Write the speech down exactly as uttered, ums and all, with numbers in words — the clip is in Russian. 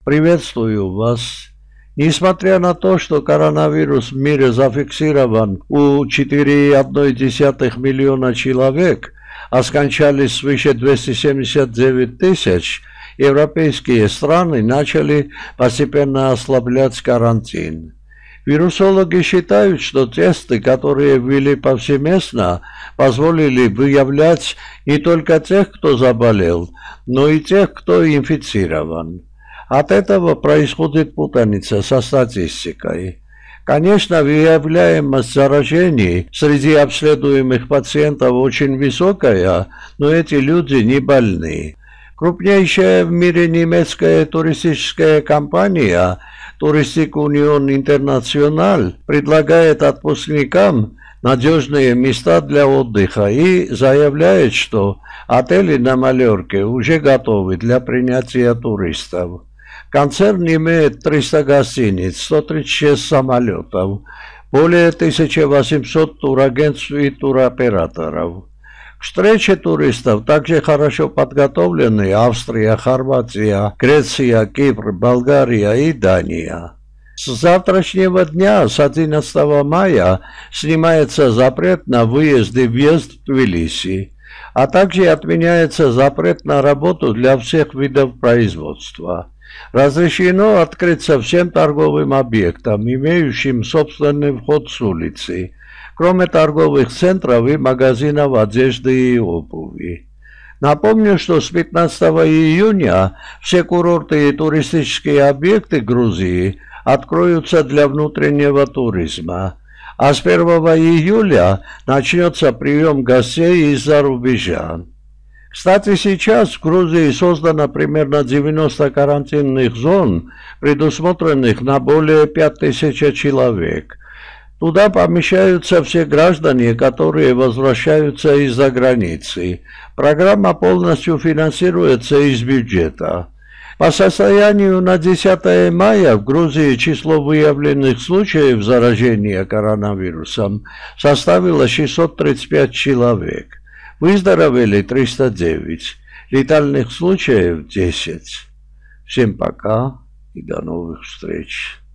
Приветствую вас. Несмотря на то, что коронавирус в мире зафиксирован у четыре целых одна десятая миллиона человек, а скончались свыше двухсот семидесяти девяти тысяч, европейские страны начали постепенно ослаблять карантин. Вирусологи считают, что тесты, которые ввели повсеместно, позволили выявлять не только тех, кто заболел, но и тех, кто инфицирован. От этого происходит путаница со статистикой. Конечно, выявляемость заражений среди обследуемых пациентов очень высокая, но эти люди не больны. Крупнейшая в мире немецкая туристическая компания Touristic Union International предлагает отпускникам надежные места для отдыха и заявляет, что отели на Майорке уже готовы для принятия туристов. Концерн имеет триста гостиниц, сто тридцать шесть самолетов, более тысячи восьмисот турагентств и туроператоров. К встрече туристов также хорошо подготовлены Австрия, Хорватия, Греция, Кипр, Болгария и Дания. С завтрашнего дня, с одиннадцатого мая, снимается запрет на выезд и въезд в Тбилиси, а также отменяется запрет на работу для всех видов производства. Разрешено открыться всем торговым объектам, имеющим собственный вход с улицы, кроме торговых центров и магазинов одежды и обуви. Напомню, что с пятнадцатого июня все курорты и туристические объекты Грузии откроются для внутреннего туризма, а с первого июля начнется прием гостей из-за рубежа. Кстати, сейчас в Грузии создано примерно девяносто карантинных зон, предусмотренных на более пяти тысяч человек. Туда помещаются все граждане, которые возвращаются из-за границы. Программа полностью финансируется из бюджета. По состоянию на десятое мая в Грузии число выявленных случаев заражения коронавирусом составило шестьсот тридцать пять человек. Выздоровели триста девять. Летальных случаев десять. Всем пока и до новых встреч.